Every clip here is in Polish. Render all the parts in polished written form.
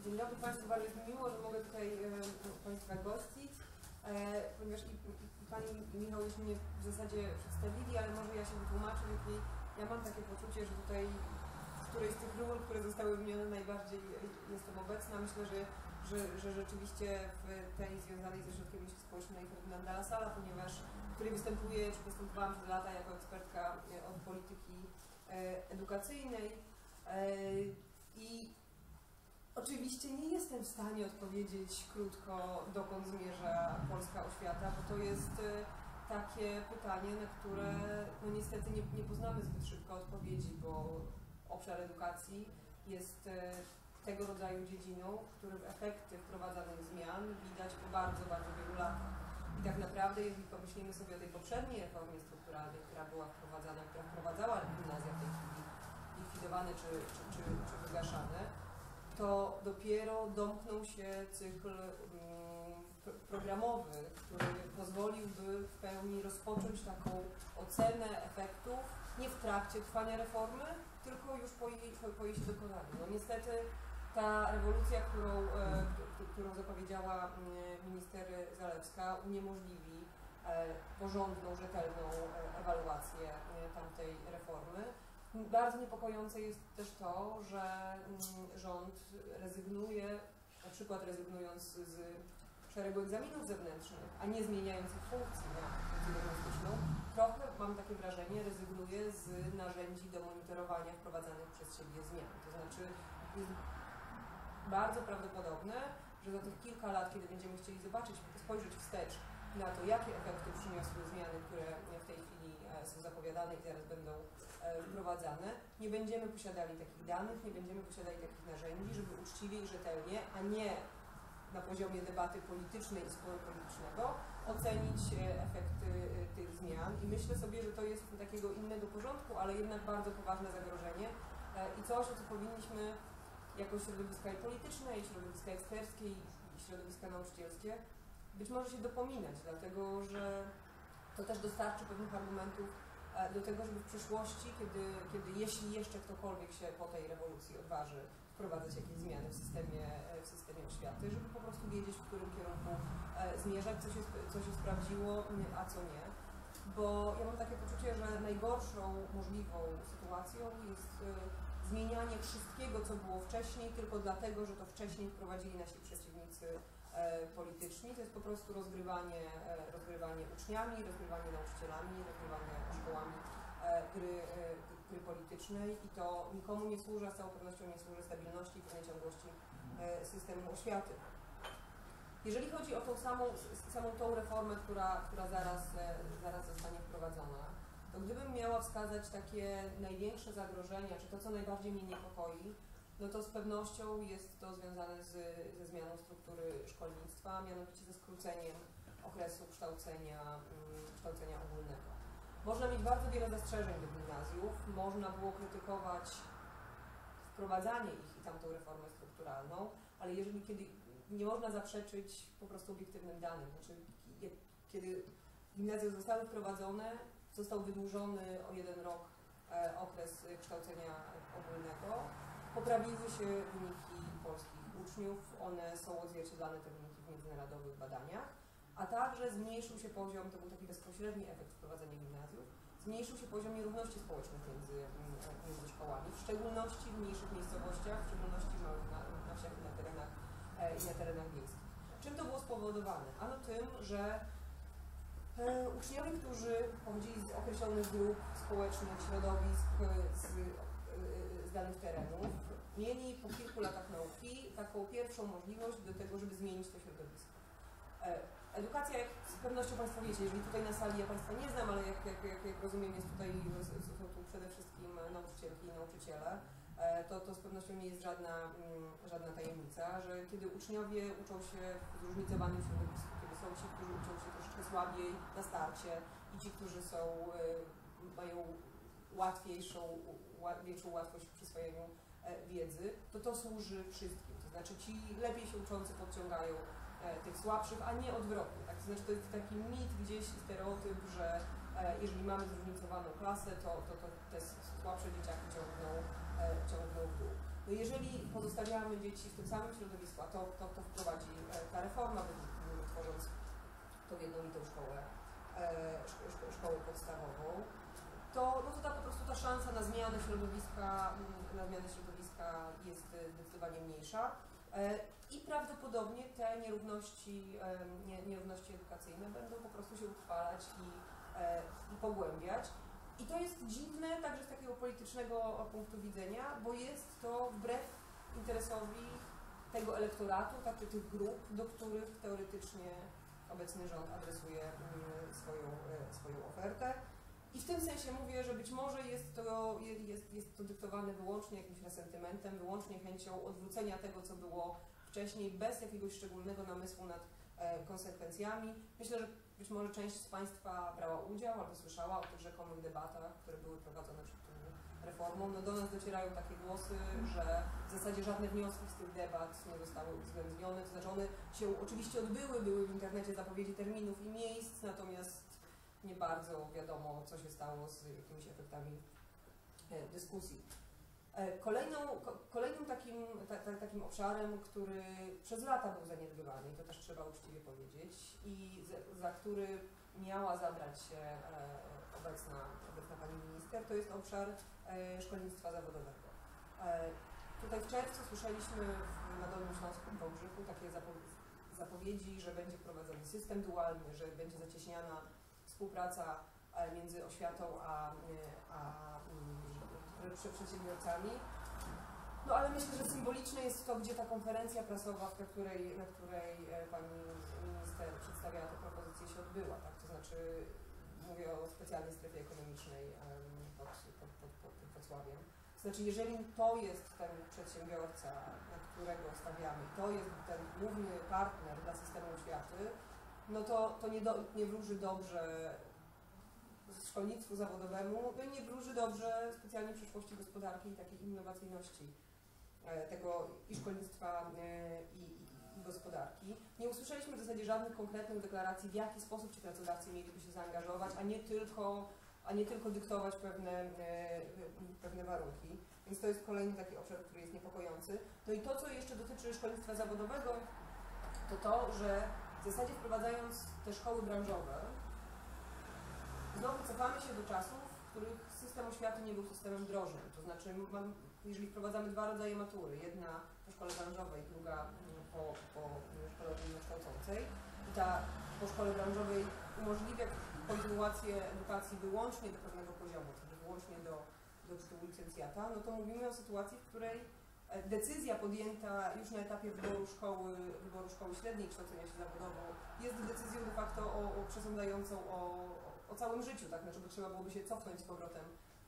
Dzień dobry Państwu, bardzo jest mi miło, że mogę tutaj Państwa gościć, ponieważ i Pani Michał już mnie w zasadzie przedstawili, ale może ja się wytłumaczę, jakiej ja mam takie poczucie, że tutaj w którejś z tych ról, które zostały wymienione, najbardziej jestem obecna. Myślę, że rzeczywiście w tej związanej ze środkiem myśli społecznej Ferdynanda Lasala, ponieważ w której występuję, czy występowałam przez lata jako ekspertka od polityki edukacyjnej i oczywiście nie jestem w stanie odpowiedzieć krótko, dokąd zmierza polska oświata, bo to jest takie pytanie, na które no niestety nie poznamy zbyt szybko odpowiedzi, bo obszar edukacji jest tego rodzaju dziedziną, w którym efekty wprowadzanych zmian widać po bardzo, bardzo wielu latach. I tak naprawdę, jeżeli pomyślimy sobie o tej poprzedniej reformie strukturalnej, która była wprowadzana, która wprowadzała gimnazja w tej chwili likwidowane czy wygaszane, to dopiero domknął się cykl programowy, który pozwoliłby w pełni rozpocząć taką ocenę efektów nie w trakcie trwania reformy, tylko już po jej dokonaniu. No niestety ta rewolucja, którą zapowiedziała minister Zalewska, uniemożliwi porządną, rzetelną ewaluację tamtej reformy. Bardzo niepokojące jest też to, że rząd rezygnuje, na przykład rezygnując z szeregu egzaminów zewnętrznych, a nie zmieniając ich funkcji na funkcję diagnostyczną, trochę, mam takie wrażenie, rezygnuje z narzędzi do monitorowania wprowadzanych przez siebie zmian. To znaczy jest bardzo prawdopodobne, że za tych kilka lat, kiedy będziemy chcieli spojrzeć wstecz na to, jakie efekty przyniosły zmiany, które w tej chwili są zapowiadane i zaraz będą wprowadzane, nie będziemy posiadali takich danych, nie będziemy posiadali takich narzędzi, żeby uczciwie i rzetelnie, a nie na poziomie debaty politycznej i sporu politycznego ocenić efekty tych zmian. I myślę sobie, że to jest takiego innego porządku, ale jednak bardzo poważne zagrożenie i coś, o co powinniśmy jako środowiska i polityczne, i środowiska eksperckie, i środowiska nauczycielskie być może się dopominać, dlatego że to też dostarczy pewnych argumentów do tego, żeby w przyszłości, jeśli jeszcze ktokolwiek się po tej rewolucji odważy wprowadzać jakieś zmiany w systemie oświaty, żeby po prostu wiedzieć, w którym kierunku zmierzać, co się sprawdziło, a co nie. Bo ja mam takie poczucie, że najgorszą możliwą sytuacją jest zmienianie wszystkiego, co było wcześniej, tylko dlatego, że to wcześniej wprowadzili nasi przeciwnicy polityczni. To jest po prostu rozgrywanie uczniami, rozgrywanie nauczycielami, rozgrywanie szkołami gry politycznej i to nikomu nie służy, a z całą pewnością nie służy stabilności i pewnej ciągłości systemu oświaty. Jeżeli chodzi o tą samą reformę, która zaraz zostanie wprowadzona, to gdybym miała wskazać takie największe zagrożenia, czy to, co najbardziej mnie niepokoi, no to z pewnością jest to związane ze zmianą struktury szkolnictwa, mianowicie ze skróceniem okresu kształcenia ogólnego. Można mieć bardzo wiele zastrzeżeń do gimnazjów, można było krytykować wprowadzanie ich i tamtą reformę strukturalną, ale kiedy nie można zaprzeczyć po prostu obiektywnym danym, znaczy kiedy gimnazja zostały wprowadzone, został wydłużony o 1 rok okres kształcenia ogólnego, poprawiły się wyniki polskich uczniów, one są odzwierciedlane, te wyniki, w międzynarodowych badaniach, a także zmniejszył się poziom, to był taki bezpośredni efekt wprowadzenia gimnazjów, zmniejszył się poziom nierówności społecznych między szkołami, w szczególności w mniejszych miejscowościach, w szczególności na wsiach i na terenach wiejskich. Czym to było spowodowane? Ano tym, że uczniowie, którzy pochodzili z określonych grup społecznych, środowisk, z danych terenów, mieli po kilku latach nauki taką pierwszą możliwość do tego, żeby zmienić to środowisko. Edukacja, jak z pewnością Państwo wiecie, jeżeli tutaj na sali ja Państwa nie znam, ale jak rozumiem, są tu przede wszystkim nauczycielki i nauczyciele, to z pewnością nie jest żadna tajemnica, że kiedy uczniowie uczą się w zróżnicowanym środowisku, kiedy są ci, którzy uczą się troszeczkę słabiej na starcie i ci, którzy mają większą łatwość w przyswojeniu wiedzy, to służy wszystkim. To znaczy ci lepiej się uczący podciągają tych słabszych, a nie odwrotnie. Tak? To znaczy to jest taki mit gdzieś, stereotyp, że jeżeli mamy zróżnicowaną klasę, to te słabsze dzieciaki ciągną w dół. No No jeżeli pozostawiamy dzieci w tym samym środowisku, a to wprowadzi ta reforma, tworząc tą jednolitą szkołę podstawową, to ta po prostu ta szansa na zmianę środowiska jest zdecydowanie mniejsza i prawdopodobnie te nierówności edukacyjne będą po prostu się utrwalać i pogłębiać. I to jest dziwne także z takiego politycznego punktu widzenia, bo jest to wbrew interesowi tego elektoratu, znaczy tych grup, do których teoretycznie obecny rząd adresuje swoją ofertę. I w tym sensie mówię, że być może jest to dyktowane wyłącznie jakimś resentymentem, wyłącznie chęcią odwrócenia tego, co było wcześniej, bez jakiegoś szczególnego namysłu nad konsekwencjami. Myślę, że być może część z Państwa brała udział albo słyszała o tych rzekomych debatach, które były prowadzone przed tą reformą. No do nas docierają takie głosy, że w zasadzie żadne wnioski z tych debat nie zostały uwzględnione, to znaczy one się oczywiście odbyły, były w internecie zapowiedzi terminów i miejsc, natomiast nie bardzo wiadomo, co się stało z jakimiś efektami dyskusji. Kolejnym takim obszarem, który przez lata był zaniedbywany, i to też trzeba uczciwie powiedzieć, i za który miała zabrać się obecna pani minister, to jest obszar szkolnictwa zawodowego. Tutaj w czerwcu słyszeliśmy na Dolnym Śląsku, w Wałbrzychu, takie zapowiedzi, że będzie wprowadzony system dualny, że będzie zacieśniana współpraca między oświatą a przedsiębiorcami. No ale myślę, że symboliczne jest to, gdzie ta konferencja prasowa, na której pani minister przedstawiała tę propozycję, się odbyła, tak? To znaczy mówię o specjalnej strefie ekonomicznej pod Wrocławiem. To znaczy, jeżeli to jest ten przedsiębiorca, na którego stawiamy, to jest ten główny partner dla systemu oświaty, no to nie wróży dobrze szkolnictwu zawodowemu, no i nie wróży dobrze specjalnie przyszłości gospodarki i takiej innowacyjności tego i szkolnictwa i gospodarki. Nie usłyszeliśmy w zasadzie żadnych konkretnych deklaracji, w jaki sposób ci pracodawcy mieliby się zaangażować, a nie tylko dyktować pewne warunki. Więc to jest kolejny taki obszar, który jest niepokojący. No i to, co jeszcze dotyczy szkolnictwa zawodowego, to, że w zasadzie wprowadzając te szkoły branżowe, znowu cofamy się do czasów, w których system oświaty nie był systemem drożnym. To znaczy, jeżeli wprowadzamy dwa rodzaje matury, jedna po szkole branżowej, druga po szkole ogólnokształcącej, i ta po szkole branżowej umożliwia kontynuację edukacji wyłącznie do pewnego poziomu, czyli wyłącznie do tytułu licencjata, no to mówimy o sytuacji, w której decyzja podjęta już na etapie wyboru szkoły średniej, kształcenia się zawodowo, jest decyzją de facto przesądzającą o całym życiu, tak? Znaczy, bo trzeba byłoby się cofnąć z powrotem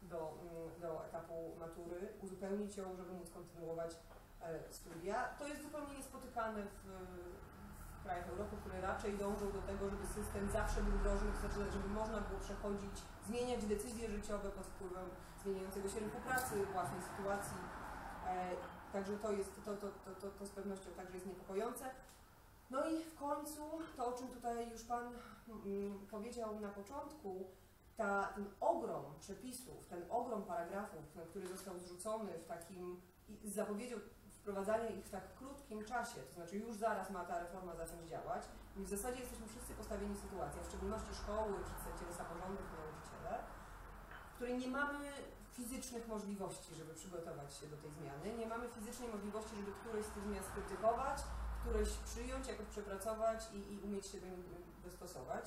do etapu matury, uzupełnić ją, żeby móc kontynuować studia. To jest zupełnie niespotykane w krajach Europy, które raczej dążą do tego, żeby system zawsze był drożny, to znaczy, żeby można było przechodzić, zmieniać decyzje życiowe pod wpływem zmieniającego się rynku pracy, własnej sytuacji. Także to z pewnością także jest niepokojące. No i w końcu to, o czym tutaj już Pan powiedział na początku, ten ogrom przepisów, ten ogrom paragrafów, który został zrzucony w takim, z zapowiedzią wprowadzania ich w tak krótkim czasie, to znaczy już zaraz ma ta reforma zacząć działać, i w zasadzie jesteśmy wszyscy postawieni w sytuacji, a w szczególności szkoły, przedstawiciele samorządów, nauczyciele, w której nie mamy fizycznych możliwości, żeby przygotować się do tej zmiany, nie mamy fizycznej możliwości, żeby któreś z tych zmian skrytykować, któreś przyjąć, jakoś przepracować i umieć się do nich dostosować.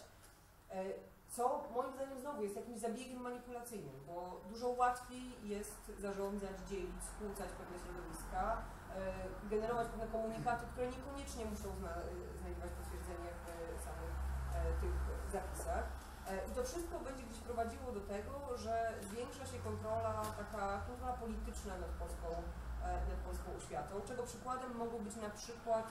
Co moim zdaniem znowu jest jakimś zabiegiem manipulacyjnym, bo dużo łatwiej jest zarządzać, dzielić, skłócać pewne środowiska, generować pewne komunikaty, które niekoniecznie muszą znajdować potwierdzenie w samych tych zapisach. I to wszystko będzie gdzieś prowadziło do tego, że zwiększa się taka kontrola polityczna nad polską oświatą, czego przykładem mogą być na przykład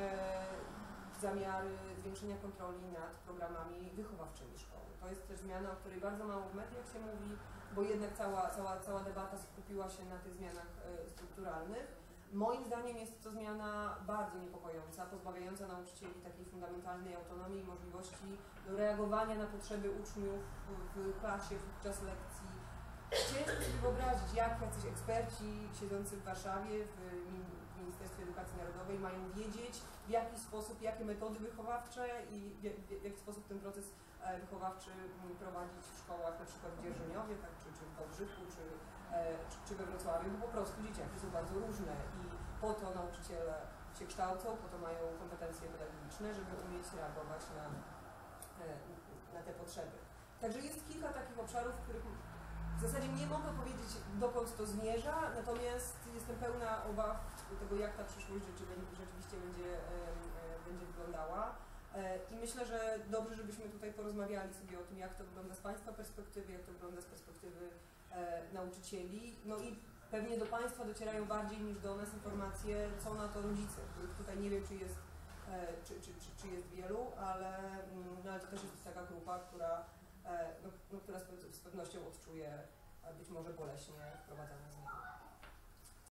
zamiary zwiększenia kontroli nad programami wychowawczymi szkoły. To jest też zmiana, o której bardzo mało w mediach się mówi, bo jednak cała debata skupiła się na tych zmianach strukturalnych. Moim zdaniem jest to zmiana bardzo niepokojąca, pozbawiająca nauczycieli takiej fundamentalnej autonomii i możliwości do reagowania na potrzeby uczniów w klasie, podczas lekcji, ciężko sobie wyobrazić, jak jacyś eksperci siedzący w Warszawie, w Ministerstwie Edukacji Narodowej mają wiedzieć, w jaki sposób, jakie metody wychowawcze i w jaki sposób ten proces wychowawczy prowadzić w szkołach, na przykład w Dzierżoniowie, tak, czy w Wałbrzychu, czy we Wrocławiu, bo po prostu dzieciaki są bardzo różne i po to nauczyciele się kształcą, po to mają kompetencje pedagogiczne, żeby umieć reagować na te potrzeby. Także jest kilka takich obszarów, w których w zasadzie nie mogę powiedzieć, dokąd to zmierza, natomiast jestem pełna obaw tego, jak ta przyszłość rzeczywiście będzie wyglądała. I myślę, że dobrze, żebyśmy tutaj porozmawiali sobie o tym, jak to wygląda z Państwa perspektywy, jak to wygląda z perspektywy nauczycieli. No i pewnie do Państwa docierają bardziej niż do nas informacje, co na to rodzice, których tutaj nie wiem, czy jest wielu, ale to też jest taka grupa, która z pewnością odczuje być może boleśnie wprowadzane zmiany.